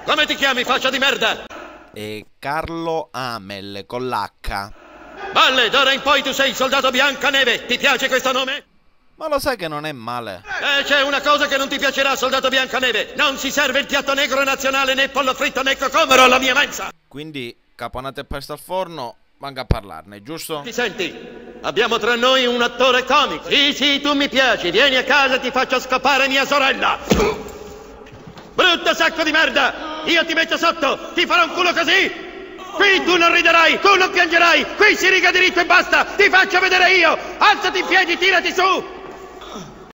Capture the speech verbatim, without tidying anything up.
Come ti chiami, faccia di merda? E Carlo Amel, con l'H. Valle, d'ora in poi tu sei il soldato Biancaneve. Ti piace questo nome? Ma lo sai che non è male. Eh, c'è una cosa che non ti piacerà, soldato Biancaneve. Non si serve il piatto negro nazionale, né pollo fritto né cocomero alla mia mensa. Quindi, caponate e pesto al forno, venga a parlarne, giusto? Ti senti? Abbiamo tra noi un attore comico. Sì, sì, tu mi piaci. Vieni a casa e ti faccio scappare mia sorella. Brutto sacco di merda! Io ti metto sotto! Ti farò un culo così! Qui tu non riderai, tu non piangerai! Qui si riga diritto e basta! Ti faccio vedere io! Alzati in piedi, tirati su!